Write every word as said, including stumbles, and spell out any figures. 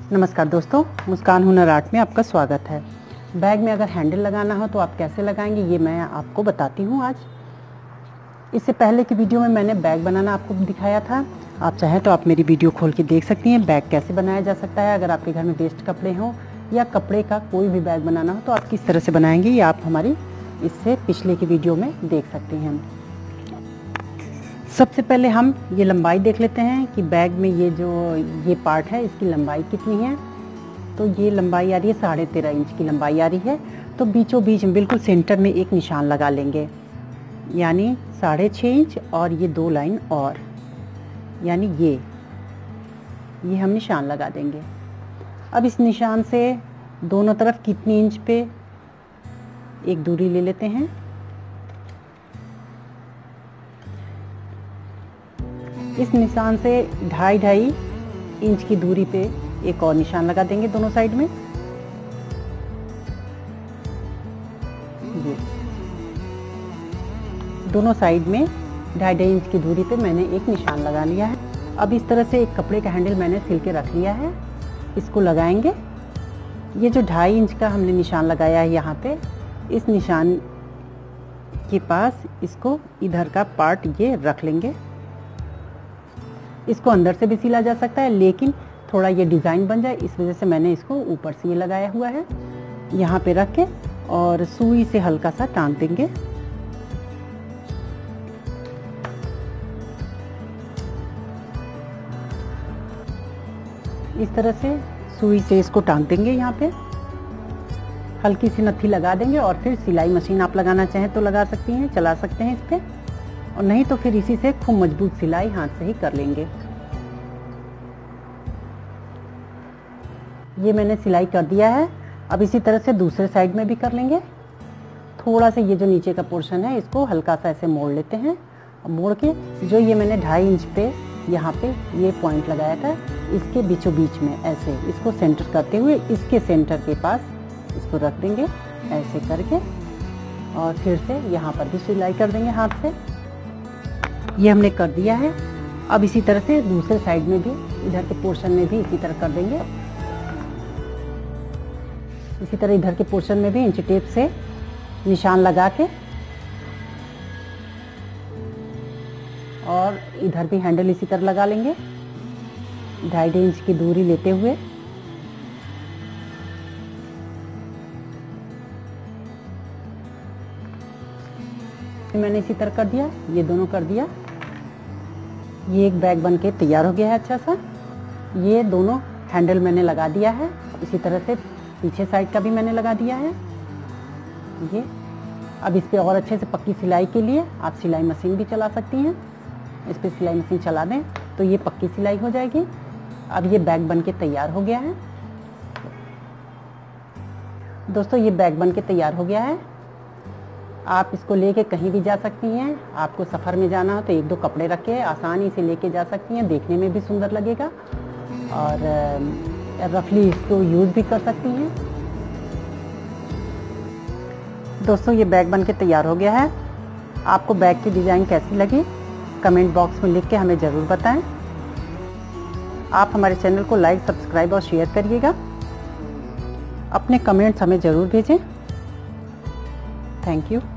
नमस्कार दोस्तों, मुस्कान हुनर आर्ट में आपका स्वागत है। बैग में अगर हैंडल लगाना हो तो आप कैसे लगाएंगे ये मैं आपको बताती हूँ आज। इससे पहले की वीडियो में मैंने बैग बनाना आपको दिखाया था। आप चाहें तो आप मेरी वीडियो खोल के देख सकती हैं बैग कैसे बनाया जा सकता है। अगर आपके घर में वेस्ट कपड़े हों या कपड़े का कोई भी बैग बनाना हो तो आप किस तरह से बनाएंगे ये आप हमारी इससे पिछले की वीडियो में देख सकते हैं। सबसे पहले हम ये लंबाई देख लेते हैं कि बैग में ये जो ये पार्ट है इसकी लंबाई कितनी है। तो ये लंबाई आ रही है साढ़े तेरह इंच की लंबाई आ रही है। तो बीचों बीच में बिल्कुल सेंटर में एक निशान लगा लेंगे, यानी साढ़े छः इंच और ये दो लाइन और, यानी ये ये हम निशान लगा देंगे। अब इस निशान से दोनों तरफ कितनी इंच पे एक दूरी ले लेते हैं। इस निशान से ढाई ढाई इंच की दूरी पे एक और निशान लगा देंगे दोनों साइड में। ये दोनों साइड में ढाई ढाई इंच की दूरी पे मैंने एक निशान लगा लिया है। अब इस तरह से एक कपड़े का हैंडल मैंने सिल के रख लिया है, इसको लगाएंगे। ये जो ढाई इंच का हमने निशान लगाया है यहाँ पे, इस निशान के पास इसको इधर का पार्ट ये रख लेंगे। इसको अंदर से भी सिला जा सकता है, लेकिन थोड़ा ये डिज़ाइन बन जाए इस वजह से मैंने इसको ऊपर से ये लगाया हुआ है। यहाँ पे रख के और सुई से हल्का सा टांग देंगे। इस तरह से सुई से इसको टांग देंगे। यहाँ पे हल्की सी नत्थी लगा देंगे और फिर सिलाई मशीन आप लगाना चाहें तो लगा सकती हैं, चला सकते हैं इस पर, और नहीं तो फिर इसी से खूब मजबूत सिलाई हाथ से ही कर लेंगे। ये मैंने सिलाई कर दिया है। अब इसी तरह से दूसरे साइड में भी कर लेंगे। थोड़ा सा ये जो नीचे का पोर्शन है इसको हल्का सा ऐसे मोड़ लेते हैं। और मोड़ के जो ये मैंने ढाई इंच पे यहाँ पे ये पॉइंट लगाया था, इसके बीचों बीच में ऐसे इसको सेंटर करते हुए इसके सेंटर के पास इसको रख देंगे ऐसे करके, और फिर से यहाँ पर भी सिलाई कर देंगे हाथ से। ये हमने कर दिया है। अब इसी तरह से दूसरे साइड में भी, इधर के पोर्शन में भी इसी तरह कर देंगे। इसी तरह इधर के पोर्शन में भी इंच टेप से निशान लगा के और इधर भी हैंडल इसी तरह लगा लेंगे ढाई ढाई इंच की दूरी लेते हुए। मैंने इसी तरह कर दिया, ये दोनों कर दिया। ये एक बैग बन के तैयार हो गया है अच्छा सा। ये दोनों हैंडल मैंने लगा दिया है। इसी तरह से पीछे साइड का भी मैंने लगा दिया है ये। अब इस पे और अच्छे से पक्की सिलाई के लिए आप सिलाई मशीन भी चला सकती हैं। इस पे सिलाई मशीन चला दें तो ये पक्की सिलाई हो जाएगी। अब ये बैग बन के तैयार हो गया है दोस्तों। ये बैग बन के तैयार हो गया है। आप इसको लेके कहीं भी जा सकती हैं। आपको सफ़र में जाना हो तो एक दो कपड़े रख के आसानी से लेके जा सकती हैं। देखने में भी सुंदर लगेगा और रफली इसको यूज़ भी कर सकती हैं। दोस्तों ये बैग बन के तैयार हो गया है। आपको बैग की डिज़ाइन कैसी लगी कमेंट बॉक्स में लिख के हमें ज़रूर बताएं। आप हमारे चैनल को लाइक, सब्सक्राइब और शेयर करिएगा। अपने कमेंट्स हमें ज़रूर भेजें। Thank you.